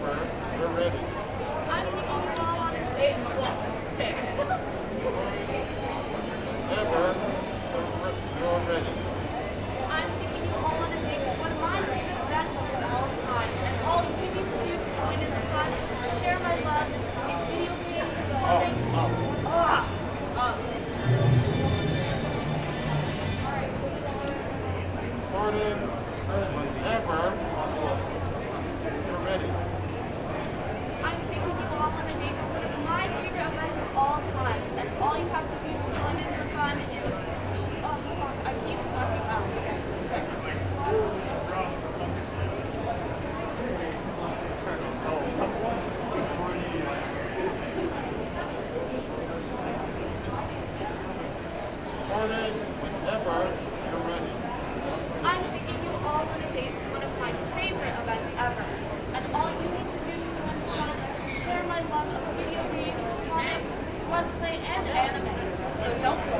We're ready. I'm taking you all on a date. Whenever you're ready. I'm taking you all on a date to one of my favorite events of all time. And all you need to do to join in the fun is to share my love in video games, clothing. Gordon, whenever you're ready. I'm taking you all on a date to one of my favorite events of all time. And all you have to do to join in the fun is... Oh, fuck, I keep fucking up. Gordon, whenever you're ready. I'm taking you all on a date to one of my favorite events ever. And all you need to do to join the fun is to share my love of video games, comics, cosplay, and anime. So don't